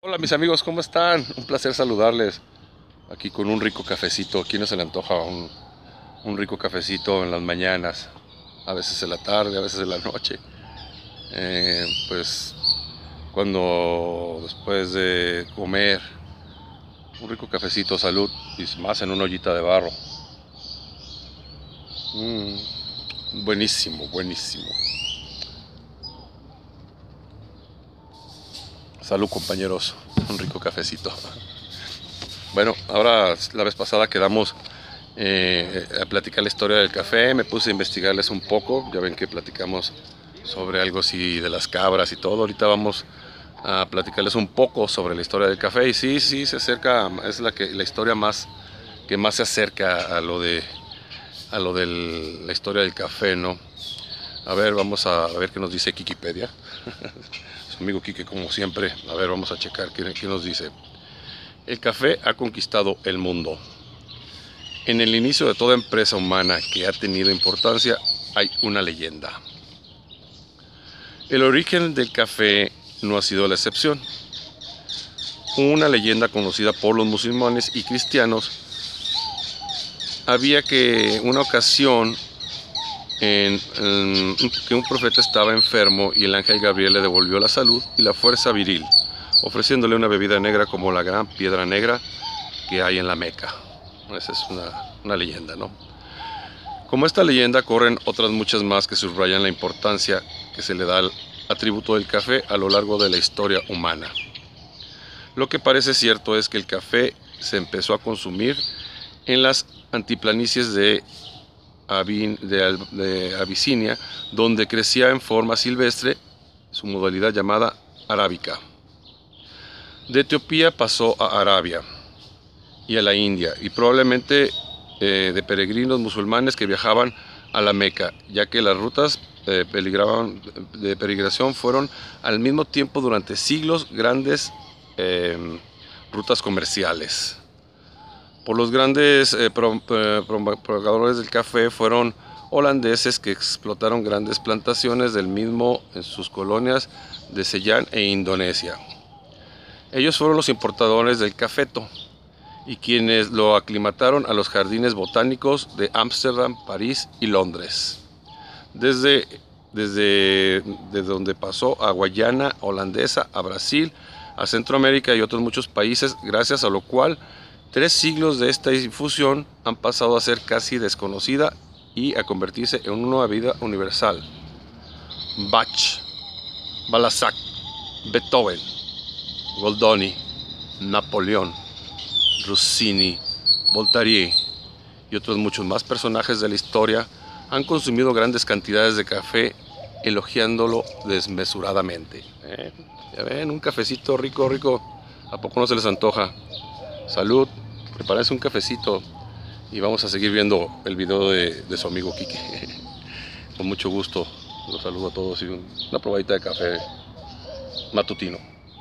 Hola mis amigos, ¿cómo están? Un placer saludarles aquí con un rico cafecito. ¿A quién no se le antoja un rico cafecito en las mañanas? A veces en la tarde, a veces en la noche. Pues cuando después de comer, un rico cafecito, salud, y más en una ollita de barro. Mm, buenísimo, buenísimo. Salud compañeros, un rico cafecito. Bueno, ahora la vez pasada quedamos a platicar la historia del café. Me puse a investigarles un poco. Ya ven que platicamos sobre algo así de las cabras y todo. Ahorita vamos a platicarles un poco sobre la historia del café. Y sí, sí, se acerca, es la historia más que más se acerca a lo de la historia del café, ¿no? A ver, vamos a ver qué nos dice Wikipedia. Su amigo Quique, como siempre. A ver, vamos a checar qué nos dice. El café ha conquistado el mundo. En el inicio de toda empresa humana que ha tenido importancia hay una leyenda. El origen del café no ha sido la excepción. Una leyenda conocida por los musulmanes y cristianos había que una ocasión que un profeta estaba enfermo y el ángel Gabriel le devolvió la salud y la fuerza viril, ofreciéndole una bebida negra como la gran piedra negra que hay en la Meca. Esa es una leyenda, ¿no? Como esta leyenda corren otras muchas más que subrayan la importancia que se le da al atributo del café a lo largo de la historia humana. Lo que parece cierto es que el café se empezó a consumir en las antiplanicies de Abisinia, donde crecía en forma silvestre, su modalidad llamada arábica. De Etiopía pasó a Arabia y a la India, y probablemente de peregrinos musulmanes que viajaban a la Meca, ya que las rutas de peregrinación fueron al mismo tiempo durante siglos grandes rutas comerciales. Por los grandes propagadores del café fueron holandeses que explotaron grandes plantaciones del mismo en sus colonias de Ceilán e Indonesia. Ellos fueron los importadores del cafeto y quienes lo aclimataron a los jardines botánicos de Ámsterdam, París y Londres. Desde donde pasó a Guayana holandesa, a Brasil, a Centroamérica y otros muchos países, gracias a lo cual 3 siglos de esta difusión han pasado a ser casi desconocida y a convertirse en una bebida universal. Bach, Balzac, Beethoven, Goldoni, Napoleón, Rossini, Voltaire y otros muchos más personajes de la historia han consumido grandes cantidades de café, elogiándolo desmesuradamente. Ya ven, un cafecito rico, rico, ¿a poco no se les antoja? Salud, prepárense un cafecito y vamos a seguir viendo el video de su amigo Quique. Con mucho gusto, los saludo a todos y una probadita de café matutino.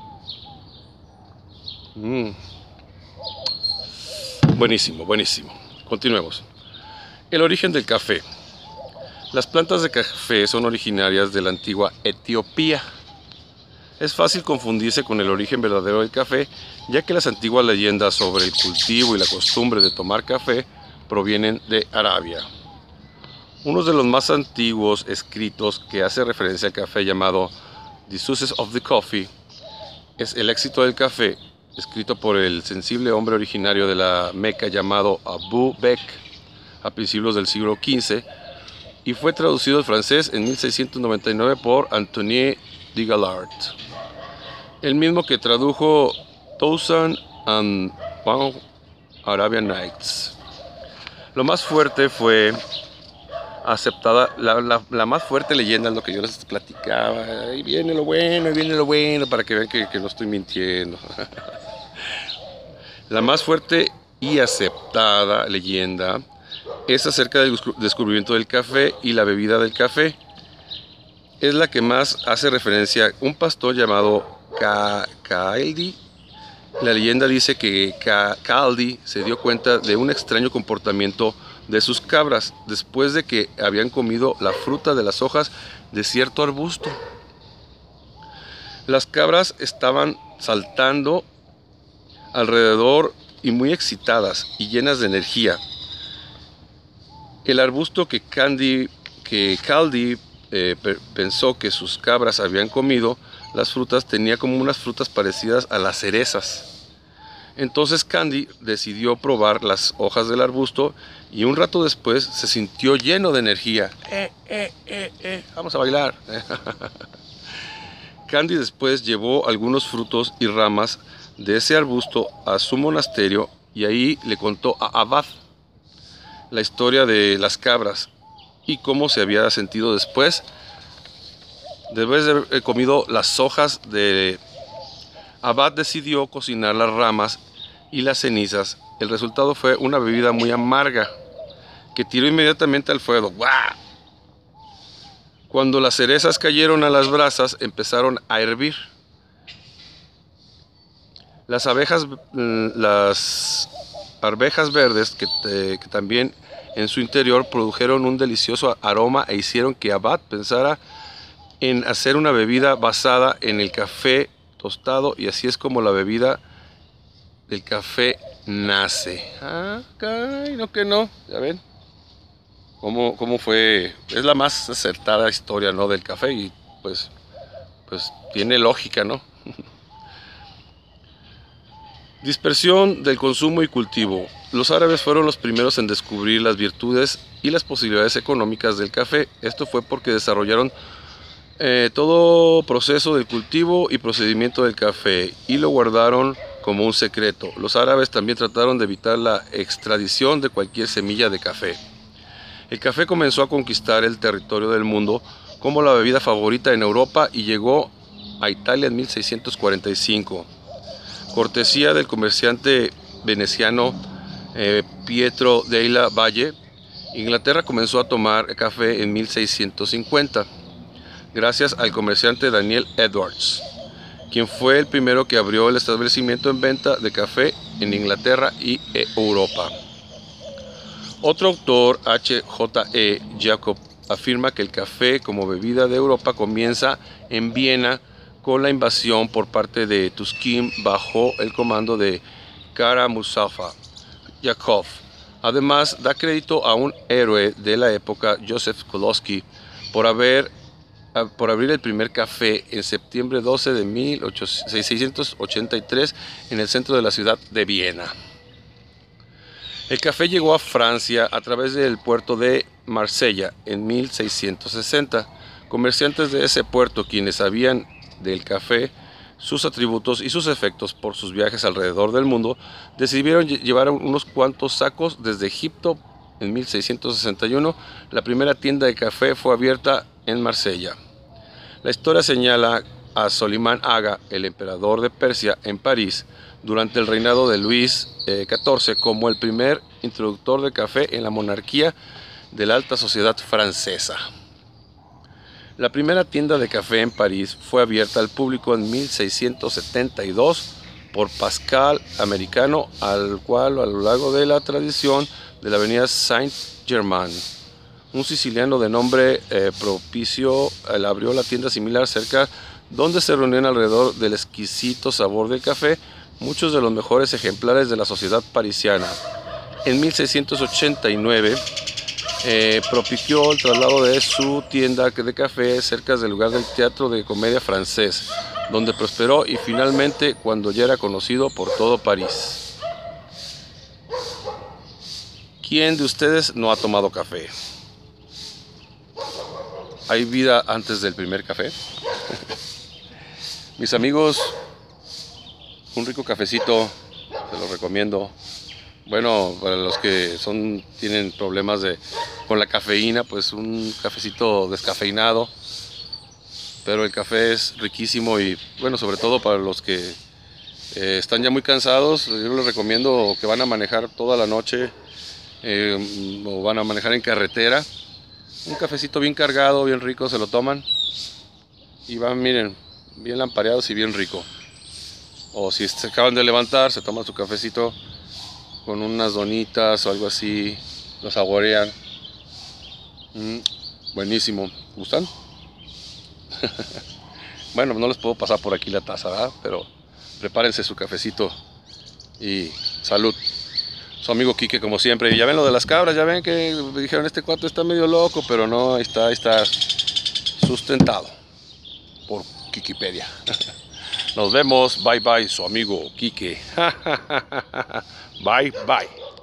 Buenísimo, buenísimo. Continuemos. El origen del café. Las plantas de café son originarias de la antigua Etiopía. Es fácil confundirse con el origen verdadero del café, ya que las antiguas leyendas sobre el cultivo y la costumbre de tomar café provienen de Arabia. Uno de los más antiguos escritos que hace referencia al café, llamado The Success of the Coffee, es El éxito del café, escrito por el sensible hombre originario de la Meca llamado Abu Bekr a principios del siglo XV, y fue traducido al francés en 1699 por Antoine de Galard, el mismo que tradujo Thousand and One Arabian Nights. Lo más fuerte fue aceptada, la más fuerte leyenda es lo que yo les platicaba. Ahí viene lo bueno, para que vean que no estoy mintiendo. La más fuerte y aceptada leyenda es acerca del descubrimiento del café y la bebida del café. Es la que más hace referencia a un pastor llamado Khaldi. La leyenda dice que Khaldi se dio cuenta de un extraño comportamiento de sus cabras después de que habían comido la fruta de las hojas de cierto arbusto. Las cabras estaban saltando alrededor y muy excitadas y llenas de energía. El arbusto que Caldi pensó que sus cabras habían comido las frutas tenía como unas frutas parecidas a las cerezas. Entonces Candy decidió probar las hojas del arbusto y un rato después se sintió lleno de energía. Vamos a bailar. Candy después llevó algunos frutos y ramas de ese arbusto a su monasterio y ahí le contó a Abad la historia de las cabras y cómo se había sentido después de haber comido las hojas. Abad decidió cocinar las ramas y las cenizas. El resultado fue una bebida muy amarga que tiró inmediatamente al fuego. ¡Guau! Cuando las cerezas cayeron a las brasas, empezaron a hervir. Las arvejas verdes que también en su interior produjeron un delicioso aroma e hicieron que Abad pensara en hacer una bebida basada en el café tostado, y así es como la bebida del café nace. Caray, no que no, ya ven cómo fue. Es la más acertada historia, ¿no?, del café, y pues tiene lógica, ¿no? Dispersión del consumo y cultivo. Los árabes fueron los primeros en descubrir las virtudes y las posibilidades económicas del café. Esto fue porque desarrollaron todo proceso del cultivo y procedimiento del café y lo guardaron como un secreto. Los árabes también trataron de evitar la extradición de cualquier semilla de café. El café comenzó a conquistar el territorio del mundo como la bebida favorita en Europa y llegó a Italia en 1645. Cortesía del comerciante veneciano Pietro della Valle, Inglaterra comenzó a tomar café en 1650, gracias al comerciante Daniel Edwards, quien fue el primero que abrió el establecimiento en venta de café en Inglaterra y Europa. Otro autor, H.J.E. Jacob, afirma que el café como bebida de Europa comienza en Viena con la invasión por parte de Tuskim bajo el comando de Kara Mustafa Yakov. Además, da crédito a un héroe de la época, Joseph Koloski, por abrir el primer café en septiembre 12 de 1683 en el centro de la ciudad de Viena. El café llegó a Francia a través del puerto de Marsella en 1660. Comerciantes de ese puerto, quienes sabían del café, sus atributos y sus efectos por sus viajes alrededor del mundo, decidieron llevar unos cuantos sacos desde Egipto. En 1661, la primera tienda de café fue abierta en Marsella. La historia señala a Solimán Aga, el emperador de Persia, en París, durante el reinado de Luis XIV, como el primer introductor de café en la monarquía de la alta sociedad francesa. La primera tienda de café en París fue abierta al público en 1672 por Pascal Americano, al cual a lo largo de la tradición de la avenida Saint-Germain, un siciliano de nombre Propicio, él abrió la tienda similar cerca, donde se reunían alrededor del exquisito sabor del café muchos de los mejores ejemplares de la sociedad parisiana. En 1689 propició el traslado de su tienda de café cerca del lugar del Teatro de Comedia francés, donde prosperó y finalmente cuando ya era conocido por todo París. ¿Quién de ustedes no ha tomado café? ¿Hay vida antes del primer café? Mis amigos, un rico cafecito, se los recomiendo. Bueno, para los que tienen problemas con la cafeína, pues un cafecito descafeinado. Pero el café es riquísimo y bueno, sobre todo para los que están ya muy cansados, yo les recomiendo que van a manejar toda la noche o van a manejar en carretera. Un cafecito bien cargado, bien rico, se lo toman y van, miren, bien lampareados y bien rico. O si se acaban de levantar, se toman su cafecito con unas donitas o algo así, lo saborean. Buenísimo. ¿Gustan? Bueno, no les puedo pasar por aquí la taza, ¿verdad? Pero prepárense su cafecito y salud. Su amigo Quique, como siempre. Y ya ven lo de las cabras, ya ven que dijeron este cuarto está medio loco, pero no, ahí está sustentado por Wikipedia. Nos vemos, bye bye, su amigo Quique. Bye bye.